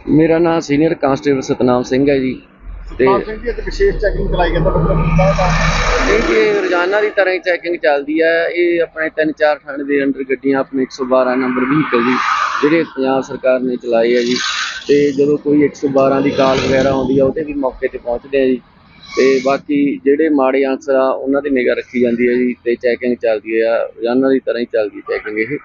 ਮੇਰਾ ਨਾਮ senior constable Satnam Singh ਹੈ ਜੀ। ਤੇ ਸਤਨਾਮ ਸਿੰਘ ਜੀ ਅੱਜ ਵਿਸ਼ੇਸ਼ ਚੈਕਿੰਗ ਚਲਾਈ ਗਈ ਤਾਂ ਇਹ ਜੀ ਰੋਜ਼ਾਨਾ ਦੀ ਤਰ੍ਹਾਂ ਹੀ ਚੈਕਿੰਗ ਚੱਲਦੀ ਹੈ। ਇਹ ਆਪਣੇ 3-4 ਥਾਣੇ ਦੇ ਅੰਡਰ ਗੱਡੀਆਂ ਆਪਣੇ 112 ਨੰਬਰ ਵਹੀਕਲ ਜੀ ਜਿਹੜੇ ਪੰਜਾਬ ਸਰਕਾਰ ਨੇ ਚਲਾਏ ਹੈ ਜੀ। ਤੇ ਜਦੋਂ ਕੋਈ 112 ਦੀ ਕਾਲ ਵਗੈਰਾ ਆਉਂਦੀ ਆ ਉਹਦੇ ਵੀ ਮੌਕੇ ਤੇ ਪਹੁੰਚਦੇ ਆ ਜੀ। ਤੇ ਬਾਕੀ ਜਿਹੜੇ ਮਾੜੇ ਅਨਸਰ ਆ ਉਹਨਾਂ ਦੀ ਨਿਗਾਹ ਰੱਖੀ ਜਾਂਦੀ ਹੈ ਜੀ। ਤੇ ਚੈਕਿੰਗ ਚੱਲਦੀ ਆ ਰੋਜ਼ਾਨਾ ਦੀ ਤਰ੍ਹਾਂ ਹੀ ਚੱਲਦੀ ਚੈਕਿੰਗ ਇਹ।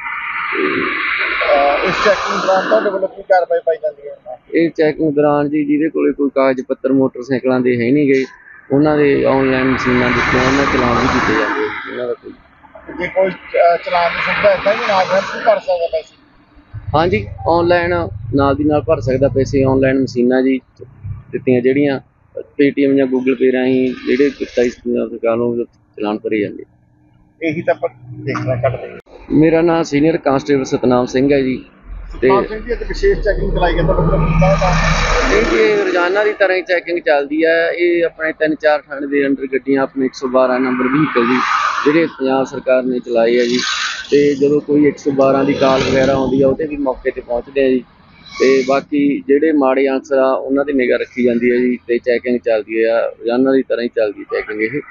ਇਸ ਚੈਕਿੰਗ ਦੌਰਾਨ ਤੁਹਾਡੇ ਵੱਲੋਂ ਕੀ ਕਾਰਵਾਈ ਪਾਈ ਜਾਂਦੀ ਹੈ? ਇਹ ਚੈਕਿੰਗ ਦੌਰਾਨ ਜੀ ਜਿਹਦੇ ਕੋਲੇ ਕੋਈ ਕਾਗਜ਼ ਪੱਤਰ ਮੋਟਰਸਾਈਕਲਾਂ ਦੇ ਹੈ ਨਹੀਂ ਗਏ ਉਹਨਾਂ ਦੇ ਆਨਲਾਈਨ ਮਸ਼ੀਨਾਂ ਦਿੱਤੀਆਂ ਉਹਨਾਂ ਚਲਾਨ ਵੀ ਕੀਤੇ ਜਾਂਦੇ ਉਹਨਾਂ ਦਾ ਕੋਈ। ਜੇ ਕੋਈ ਚਲਾਨ ਦੀ ਸੁਵਿਧਾ ਇੱਦਾਂ ਹੀ ਨਾਲ ਭਰ ਸਕਦਾ ਪੈਸੇ? ਹਾਂਜੀ, ਆਨਲਾਈਨ ਨਾਲ ਦੀ ਨਾਲ ਭਰ ਸਕਦਾ ਪੈਸੇ। ਆਨਲਾਈਨ ਮਸ਼ੀਨਾਂ ਜੀ ਦਿੱਤੀਆਂ ਜਿਹੜੀਆਂ ਪੇਟੀਐਮ ਜਾਂ ਗੂਗਲ ਪੇ ਰਾਹੀਂ ਜਿਹੜੇ ਕੀਤਾ ਇਸ ਸਰਕਾਰ ਨੂੰ ਚਲਾਨ ਭਰੇ ਜਾਂਦੇ। ਇਹੀ ਤਾਂ ਆਪਾਂ ਦੇਖਣਾ ਕੱਢਦੇ। ਮੇਰਾ ਨਾਮ ਸੀਨੀਅਰ ਕਾਂਸਟੇਬਲ ਸਤਨਾਮ ਸਿੰਘ ਹੈ ਜੀ। ਤੇ ਸਤਨਾਮ ਸਿੰਘ ਜੀ ਅੱਜ ਵਿਸ਼ੇਸ਼ ਚੈਕਿੰਗ ਚਲਾਈ ਗਈ ਤਾਂ ਇਹ ਜੀ ਰੋਜ਼ਾਨਾ ਦੀ ਤਰ੍ਹਾਂ ਹੀ ਚੈਕਿੰਗ ਚੱਲਦੀ ਹੈ। ਇਹ ਆਪਣੇ 3-4 ਥਾਣੇ ਦੇ ਅੰਡਰ ਗੱਡੀਆਂ ਆਪਣੇ 112 ਨੰਬਰ ਵਹੀਕਲ ਜੀ ਜਿਹੜੇ ਪੰਜਾਬ ਸਰਕਾਰ ਨੇ ਚਲਾਏ ਹੈ ਜੀ। ਤੇ ਜਦੋਂ ਕੋਈ 112 ਦੀ ਕਾਲ ਵਗੈਰਾ ਆਉਂਦੀ ਆ ਉਹਦੇ ਵੀ ਮੌਕੇ ਤੇ ਪਹੁੰਚਦੇ ਆ ਜੀ। ਤੇ ਬਾਕੀ ਜਿਹੜੇ ਮਾੜੇ ਅਨਸਰ ਆ ਉਹਨਾਂ ਦੀ ਨਿਗਾਹ ਰੱਖੀ ਜਾਂਦੀ ਹੈ ਜੀ। ਤੇ ਚੈਕਿੰਗ ਚੱਲਦੀ ਆ ਰੋਜ਼ਾਨਾ ਦੀ ਤਰ੍ਹਾਂ ਹੀ ਚੱਲਦੀ ਚੈਕਿੰਗ ਇਹ।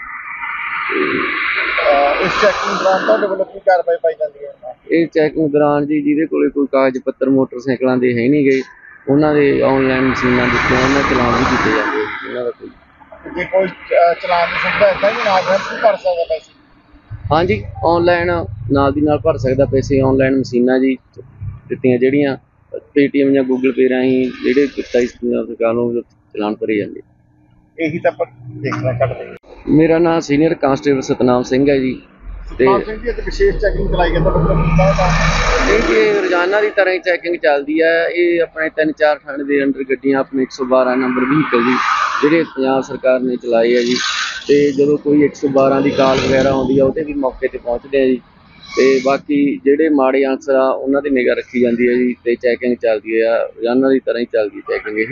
ਇਸ ਚੈਕਿੰਗ ਦੌਰਾਨ ਤੁਹਾਡੇ ਵੱਲੋਂ ਕੀ ਕਾਰਵਾਈ ਪਾਈ ਜਾਂਦੀ ਹੈ? ਇਹ ਚੈਕਿੰਗ ਦੌਰਾਨ ਜੀ ਜਿਹਦੇ ਕੋਲੇ ਕੋਈ ਕਾਗਜ਼ ਪੱਤਰ ਮੋਟਰਸਾਈਕਲਾਂ ਦੇ ਹੈ ਨਹੀਂ ਗਏ ਉਹਨਾਂ ਦੇ ਆਨਲਾਈਨ ਮਸ਼ੀਨਾਂ ਦਿੱਤੀਆਂ ਉਹਨਾਂ ਚਲਾਨ ਵੀ ਕੀਤੇ ਜਾਂਦੇ ਉਹਨਾਂ ਦਾ ਕੋਈ। ਜੇ ਕੋਈ ਚਲਾਨ ਦੀ ਸੁਵਿਧਾ ਇੱਦਾਂ ਹੀ ਨਾਲ ਭਰ ਸਕਦਾ ਪੈਸੇ? ਹਾਂਜੀ, ਆਨਲਾਈਨ ਨਾਲ ਦੀ ਨਾਲ ਭਰ ਸਕਦਾ ਪੈਸੇ। ਆਨਲਾਈਨ ਮਸ਼ੀਨਾਂ ਜੀ ਦਿੱਤੀਆਂ ਜਿਹੜੀਆਂ ਪੇਟੀਐਮ ਜਾਂ ਗੂਗਲ ਪੇ ਰਾਹੀਂ ਜਿਹੜੇ ਕੀਤਾ ਇਸ ਸਰਕਾਰ ਨੂੰ ਚਲਾਨ ਭਰੇ ਜਾਂਦੇ। ਇਹੀ ਤਾਂ ਆਪਾਂ ਦੇਖਣਾ ਕੱਢਦੇ। ਮੇਰਾ ਨਾਮ ਸੀਨੀਅਰ ਕਾਂਸਟੇਬਲ ਸਤਨਾਮ ਸਿੰਘ ਹੈ ਜੀ। ਤੇ ਸਤਨਾਮ ਸਿੰਘ ਜੀ ਅੱਜ ਵਿਸ਼ੇਸ਼ ਚੈਕਿੰਗ ਚਲਾਈ ਗਈ ਤਾਂ ਇਹ ਜੀ ਰੋਜ਼ਾਨਾ ਦੀ ਤਰ੍ਹਾਂ ਹੀ ਚੈਕਿੰਗ ਚੱਲਦੀ ਹੈ। ਇਹ ਆਪਣੇ 3-4 ਥਾਣੇ ਦੇ ਅੰਡਰ ਗੱਡੀਆਂ ਆਪਣੇ 112 ਨੰਬਰ ਵਹੀਕਲ ਜੀ ਜਿਹੜੇ ਪੰਜਾਬ ਸਰਕਾਰ ਨੇ ਚਲਾਏ ਹੈ ਜੀ। ਤੇ ਜਦੋਂ ਕੋਈ 112 ਦੀ ਕਾਲ ਵਗੈਰਾ ਆਉਂਦੀ ਆ ਉਹਦੇ ਵੀ ਮੌਕੇ ਤੇ ਪਹੁੰਚਦੇ ਆ ਜੀ। ਤੇ ਬਾਕੀ ਜਿਹੜੇ ਮਾੜੇ ਅਨਸਰ ਆ ਉਹਨਾਂ ਦੀ ਨਿਗਾਹ ਰੱਖੀ ਜਾਂਦੀ ਹੈ ਜੀ। ਤੇ ਚੈਕਿੰਗ ਚੱਲਦੀ ਆ ਰੋਜ਼ਾਨਾ ਦੀ ਤਰ੍ਹਾਂ ਹੀ ਚੱਲਦੀ ਚੈਕਿੰਗ ਇਹ।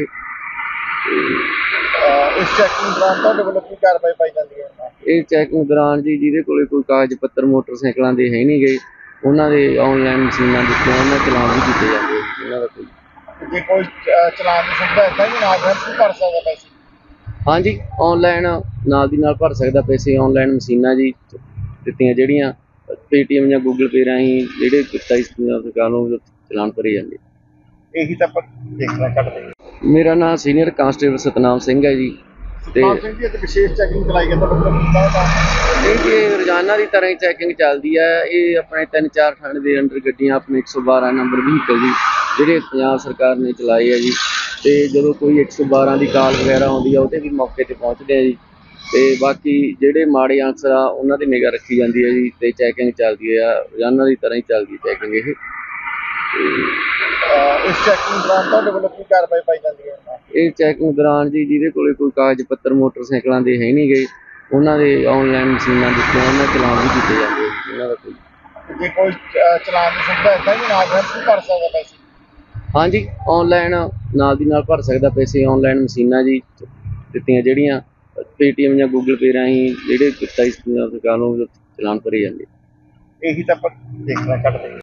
ਇਸ ਚੈਕਿੰਗ ਦੌਰਾਨ ਤੁਹਾਡੇ ਵੱਲੋਂ ਕੀ ਕਾਰਵਾਈ ਪਾਈ ਜਾਂਦੀ ਹੈ? ਇਹ ਚੈਕਿੰਗ ਦੌਰਾਨ ਜੀ ਜਿਹਦੇ ਕੋਲੇ ਕੋਈ ਕਾਗਜ਼ ਪੱਤਰ ਮੋਟਰਸਾਈਕਲਾਂ ਦੇ ਹੈ ਨਹੀਂ ਗਏ ਉਹਨਾਂ ਦੇ ਆਨਲਾਈਨ ਮਸ਼ੀਨਾਂ ਦਿੱਤੀਆਂ ਉਹਨਾਂ ਚਲਾਨ ਵੀ ਕੀਤੇ ਜਾਂਦੇ ਉਹਨਾਂ ਦਾ ਕੋਈ। ਜੇ ਕੋਈ ਚਲਾਨ ਦੀ ਸੁਵਿਧਾ ਇੱਦਾਂ ਹੀ ਨਾਲ ਭਰ ਸਕਦਾ ਪੈਸੇ? ਹਾਂਜੀ, ਆਨਲਾਈਨ ਨਾਲ ਦੀ ਨਾਲ ਭਰ ਸਕਦਾ ਪੈਸੇ। ਆਨਲਾਈਨ ਮਸ਼ੀਨਾਂ ਜੀ ਦਿੱਤੀਆਂ ਜਿਹੜੀਆਂ ਪੇਟੀਐਮ ਜਾਂ ਗੂਗਲ ਪੇ ਰਾਹੀਂ ਜਿਹੜੇ ਕੀਤਾ ਇਸ ਸਰਕਾਰ ਨੂੰ ਚਲਾਨ ਭਰੇ ਜਾਂਦੇ। ਇਹੀ ਤਾਂ ਆਪਾਂ ਦੇਖਣਾ ਕੱਢਦੇ। ਮੇਰਾ ਨਾਮ ਸੀਨੀਅਰ ਕਾਂਸਟੇਬਲ ਸਤਨਾਮ ਸਿੰਘ ਹੈ ਜੀ। ਤੇ ਸਤਨਾਮ ਸਿੰਘ ਜੀ ਅੱਜ ਵਿਸ਼ੇਸ਼ ਚੈਕਿੰਗ ਚਲਾਈ ਗਈ ਤਾਂ ਇਹ ਜੀ ਰੋਜ਼ਾਨਾ ਦੀ ਤਰ੍ਹਾਂ ਹੀ ਚੈਕਿੰਗ ਚੱਲਦੀ ਹੈ। ਇਹ ਆਪਣੇ 3-4 ਥਾਣੇ ਦੇ ਅੰਡਰ ਗੱਡੀਆਂ ਆਪਣੇ 112 ਨੰਬਰ ਵਹੀਕਲ ਜੀ ਜਿਹੜੇ ਪੰਜਾਬ ਸਰਕਾਰ ਨੇ ਚਲਾਏ ਹੈ ਜੀ। ਤੇ ਜਦੋਂ ਕੋਈ 112 ਦੀ ਕਾਲ ਵਗੈਰਾ ਆਉਂਦੀ ਆ ਉਹਦੇ ਵੀ ਮੌਕੇ ਤੇ ਪਹੁੰਚਦੇ ਆ ਜੀ। ਤੇ ਬਾਕੀ ਜਿਹੜੇ ਮਾੜੇ ਅਨਸਰ ਆ ਉਹਨਾਂ ਦੀ ਨਿਗਾਹ ਰੱਖੀ ਜਾਂਦੀ ਹੈ ਜੀ। ਤੇ ਚੈਕਿੰਗ ਚੱਲਦੀ ਆ ਰੋਜ਼ਾਨਾ ਦੀ ਤਰ੍ਹਾਂ ਹੀ ਚੱਲਦੀ ਚੈਕਿੰਗ ਇਹ। ਇਸ ਚੈਕਿੰਗ ਦੌਰਾਨ ਤੁਹਾਡੇ ਵੱਲੋਂ ਕੀ ਕਾਰਵਾਈ ਪਾਈ ਜਾਂਦੀ ਹੈ? ਇਹ ਚੈਕਿੰਗ ਦੌਰਾਨ ਜੀ ਜਿਹਦੇ ਕੋਲੇ ਕੋਈ ਕਾਗਜ਼ ਪੱਤਰ ਮੋਟਰਸਾਈਕਲਾਂ ਦੇ ਹੈ ਨਹੀਂ ਗਏ ਉਹਨਾਂ ਦੇ ਆਨਲਾਈਨ ਮਸ਼ੀਨਾਂ ਦਿੱਤੀਆਂ ਉਹਨਾਂ ਚਲਾਨ ਵੀ ਕੀਤੇ ਜਾਂਦੇ ਉਹਨਾਂ ਦਾ ਕੋਈ। ਜੇ ਕੋਈ ਚਲਾਨ ਦੀ ਸੁਵਿਧਾ ਇੱਦਾਂ ਹੀ ਨਾਲ ਭਰ ਸਕਦਾ ਪੈਸੇ? ਹਾਂਜੀ, ਆਨਲਾਈਨ ਨਾਲ ਦੀ ਨਾਲ ਭਰ ਸਕਦਾ ਪੈਸੇ। ਆਨਲਾਈਨ ਮਸ਼ੀਨਾਂ ਜੀ ਦਿੱਤੀਆਂ ਜਿਹੜੀਆਂ ਪੇਟੀਐਮ ਜਾਂ ਗੂਗਲ ਪੇ ਰਾਹੀਂ ਜਿਹੜੇ ਕੀਤਾ ਇਸ ਸਰਕਾਰ ਨੂੰ ਚਲਾਨ ਭਰੇ ਜਾਂਦੇ। ਇਹੀ ਤਾਂ ਆਪਾਂ ਦੇਖਣਾ ਕੱਢਦੇ।